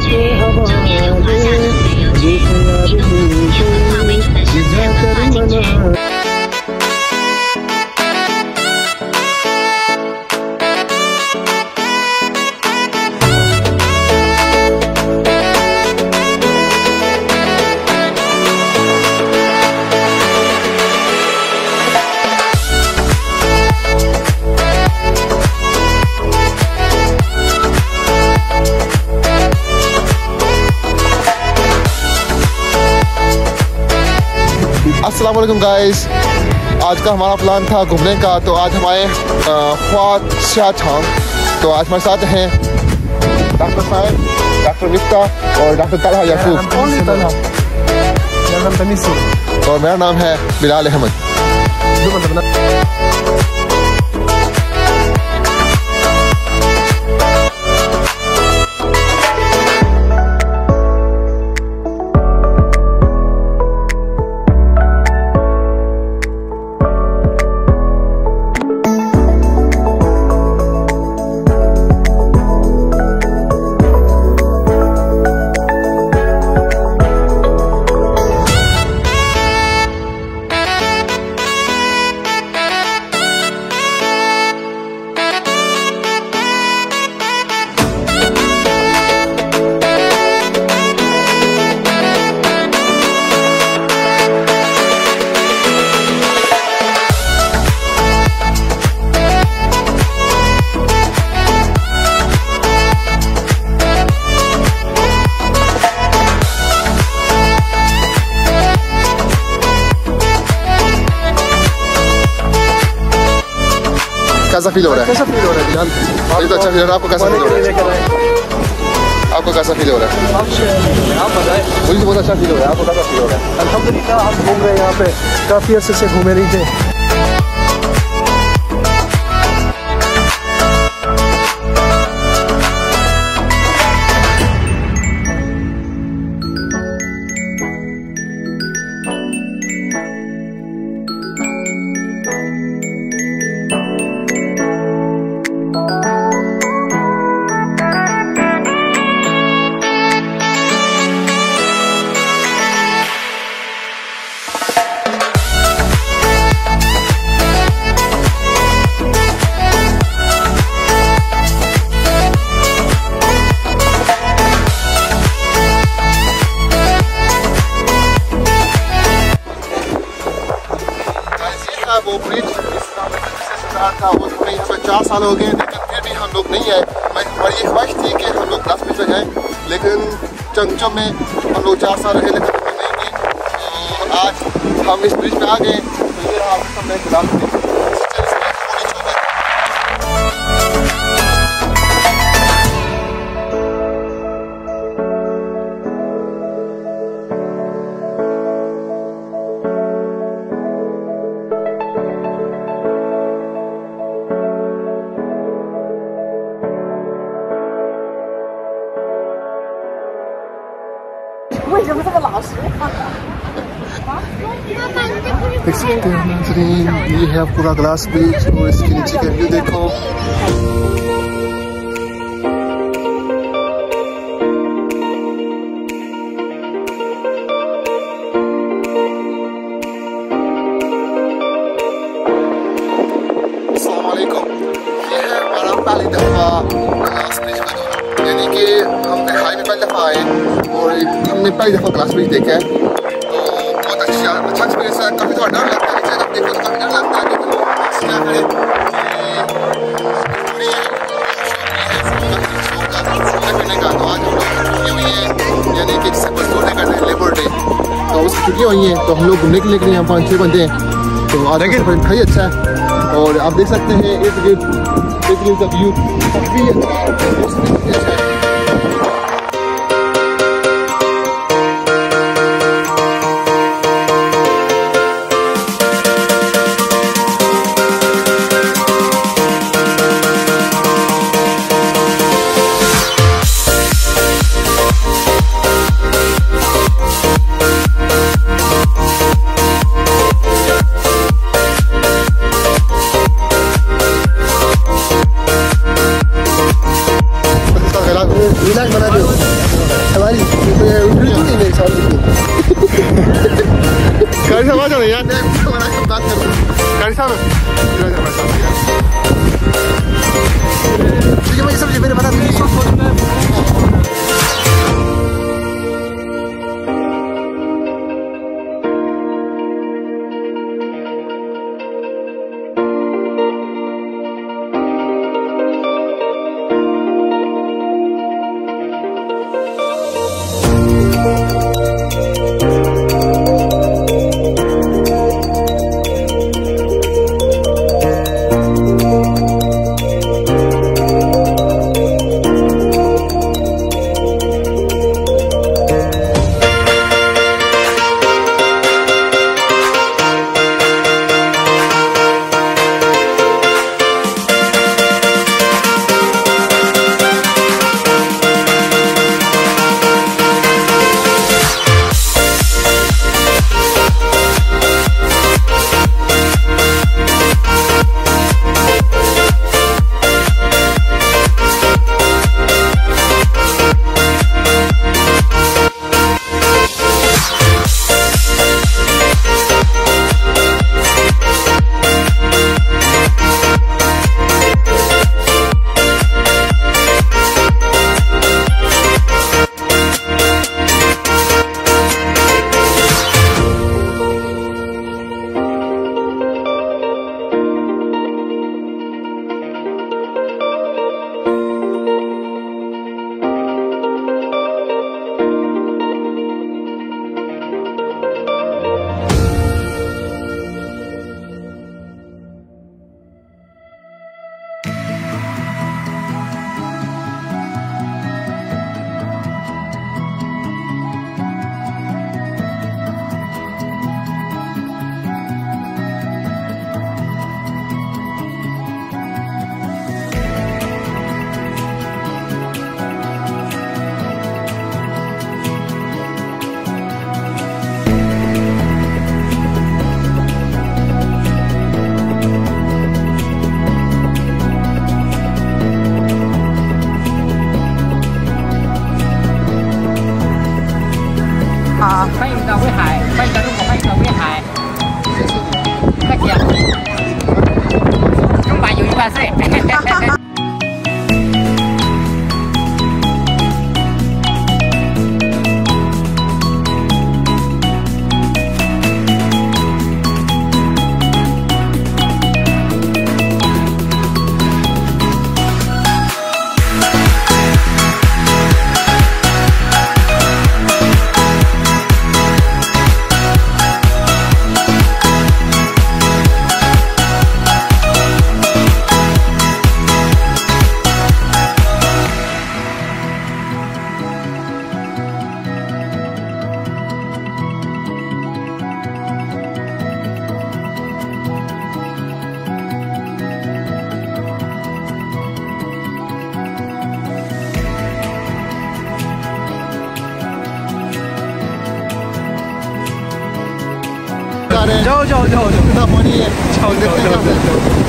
区，正面有华夏城旅游区，以东部古典文化为主的世界文化景区。 अस्सलाम वालेकुम गाइस, आज का हमारा प्लान था घूमने का। तो आज हम आए ख्वासिया छांग। तो आज हमारे साथ हैं डॉक्टर साहिब, डॉक्टर विफ्ता और डॉक्टर तलहा याकूब। और मेरा नाम है बिलाल अहमद। कैसा फील हो रहा है? कैसा फील हो रहा है जान? ये तो अच्छा फील हो रहा है। आपको कैसा फील हो रहा है? आपको कैसा फील हो रहा है? आप बताएं। मुझे बहुत अच्छा फील हो रहा है। आपको कैसा फील हो रहा है? अल्हम्दुलिल्लाह हम घूम रहे हैं यहाँ पे, काफ़ी अर्से से घूमे नहीं थे। वो ब्रिज था, वो हमें यहाँ पर 4 साल हो गए, लेकिन फिर भी हम लोग नहीं आए। हमारी ये ख्वाहिश थी कि हम लोग ग्लास ब्रिज पे जाएँ, लेकिन चंचम में हम लोग 4 साल रहे, लेकिन हम नहीं गए। तो आज हम इस ब्रिज पे आ गए। तो ये रहा हमने ग्लास ब्रिज। देख सकते हैं नाज़रीन, ये है पूरा ग्लास ब्रिज और इसके नीचे का व्यू देखो। अस्सलाम वालेकुम। ये है हमारा पहली दफ़ा ग्लास ब्रिज का दौरा, यानी कि हमने हाईवे पहली दफ़ा आए और हमने पहली दफ़ा ग्लास ब्रिज देखा है। अच्छा एक्सपीरियंस है। काफ़ी थोड़ा डर लगता है, जब देखो तो काफ़ी डर लगता है, लेकिन वो क्या करें करने का। तो आज हम लोग छुट्टी हुई है, यानी कि जिसे मजदूर नहीं करते हैं, लेबर डे, तो उसकी छुट्टियाँ हुई हैं। तो हम लोग घूमने के लिए यहाँ 5-6 बंदे हैं। तो आज का सफर काफ़ी अच्छा है और आप देख सकते हैं इर्द गिर्द का व्यू काफ़ी अच्छा है। नहीं साल गाड़ी साहब आ जाना यार बात कर गाड़ी साहब ये सब मेरे बता 欢迎到威海，欢迎到中国，欢迎到威海。客气啊，中华友谊万岁！ जाओ जाओ जाओ जाओ